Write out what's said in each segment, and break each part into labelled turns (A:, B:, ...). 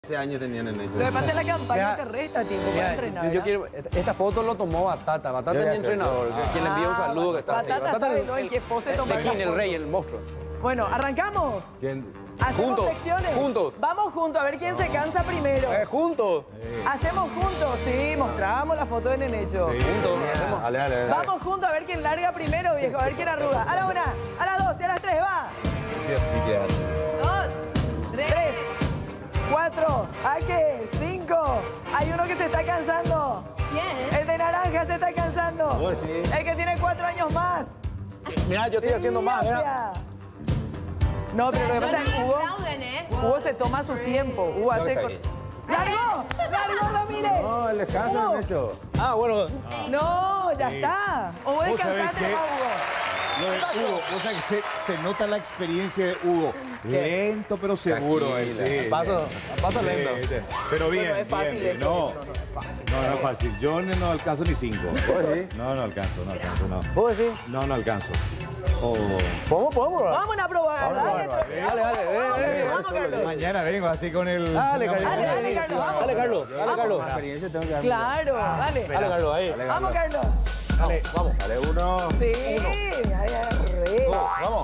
A: Ese año tenían en ellos.
B: Lo que pasa es que la campaña te resta tiempo para entrenar.
C: Yo quiero, esta foto lo tomó Batata. Batata es mi entrenador, quien le envía un saludo que está ahí.
B: Batata sabe, ¿no? En qué pose tomar la
C: el
B: foto.
C: rey, el monstruo.
B: Bueno, ¿arrancamos?
A: ¿Quién?
B: Hacemos
C: Juntos,
B: secciones.
C: juntos.
B: Vamos juntos, a ver quién se cansa primero.
C: Juntos.
B: Hacemos juntos, sí, mostramos la foto en el hecho.
C: Juntos.
A: Dale, dale, dale.
B: Vamos juntos a ver quién larga primero, viejo, a ver quién arruga. A la 1, a las 2 y a las 3, va.
A: Sí, así que hace.
D: 2, 3.
B: 3, 4, ¿a qué? 5. Hay uno que se está cansando.
D: ¿Quién?
B: El de naranja se está cansando.
A: Vos sí.
B: El que tiene 4 años más.
C: Mira, yo estoy haciendo más, mira.
B: No, pero lo que pasa es que Hugo,
D: Aplauden, ¿eh?
B: Hugo se toma su tiempo. Hugo hace...
A: está aquí.
B: ¡Largo! ¡Largo, Ramírez!
A: No, el descanso
B: Hugo.
A: lo han hecho.
C: Ah, bueno.
B: No, ya está. O vos
E: ¿Vos sabés
B: descansaste,
E: qué?
B: nomás, Hugo.
E: Lo de Hugo, o sea que se nota la experiencia de Hugo. Lento pero seguro.
A: Tranquila.
C: Paso lento.
E: Pero bien,
B: Bueno, es fácil
E: bien,
B: esto,
E: no. No es fácil. Yo no alcanzo ni 5.
A: ¿Vos sí?
E: No alcanzo, no.
C: ¿Vos decís?
E: No alcanzo. Oh.
C: ¿Podemos?
B: Vamos a probar. Dale, vamos, Carlos.
E: Mañana vengo así con el...
C: Dale, Carlos.
B: Dale, Carlos, vamos.
C: Dale, Carlos. Dale, Carlos.
A: La experiencia tengo que dar.
B: Claro, dale.
C: Dale, Carlos, ahí.
A: Dale,
B: Vamos, Carlos.
C: Dale, vamos.
A: Dale, uno.
B: Sí, ahí agarré.
C: Vamos.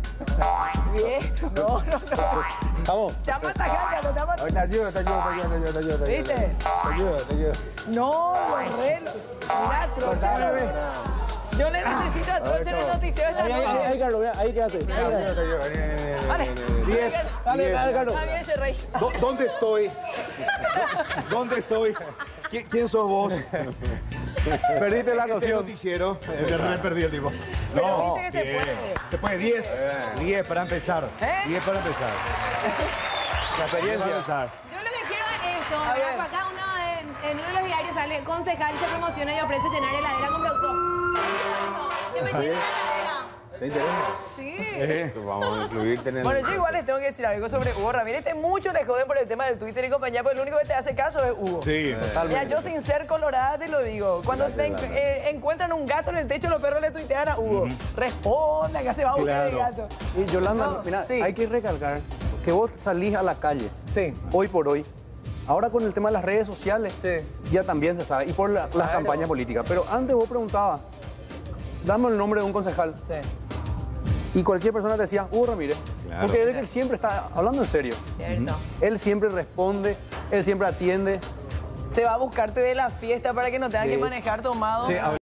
B: Bien. No.
C: Vamos.
B: Te vamos a atacar, Carlos, te vamos a
A: Ahorita te ayudo.
B: ¿Viste?
A: Te ayudo.
B: No, los relos. Mirá, trocha. Yo le necesito a Trocha en el noticiero esta noche.
C: Ahí, Carlos, mira, ahí quédate.
A: Te ayudo.
B: Dale.
E: 10.
C: Dale, Carlos.
B: Está bien, Rey.
E: ¿Dónde estoy? ¿Dónde estoy? ¿Quién sos vos?
C: Perdiste la
E: Este
C: noción.
E: noticiero. Me perdí el tipo.
B: Pero
E: No,
B: viste que se
E: bien.
B: puede.
E: Se puede 10. 10 para empezar.
B: ¿Eh?
E: 10 para empezar.
C: La
E: 10 para
C: experiencia.
E: empezar.
D: Yo lo que quiero es esto.
B: A ver.
D: Por acá uno en uno de los diarios sale, concejal se promociona y ofrece llenar heladera con producto. ¿Qué me llena la heladera?
A: ¿Te interesa?
D: Sí.
A: Vamos a incluirte en el...
B: Bueno, yo igual les tengo que decir algo sobre Hugo Ramírez. Mucho le joden por el tema del Twitter y compañía, porque el único que te hace caso es Hugo.
E: Sí,
B: Mira,
E: totalmente.
B: yo sin ser colorada te lo digo. Cuando encuentran un gato en el techo, los perros le tuitean a Hugo. Respondan, que se va a buscar el
E: Claro.
B: gato.
C: Y Yolanda,
B: No,
C: mira,
B: sí.
C: hay que recalcar que vos salís a la calle,
B: Sí.
C: hoy por hoy. Ahora con el tema de las redes sociales,
B: Sí.
C: ya también se sabe, y por las campañas políticas. Pero antes vos preguntabas, dame el nombre de un concejal,
B: Sí.
C: y cualquier persona te decía, Hugo Ramírez.
E: Claro.
C: Porque él siempre está hablando en serio.
D: Cierto.
C: Él siempre responde, él siempre atiende.
B: Se va a buscarte de la fiesta para que no tenga que manejar tomado.
E: Sí,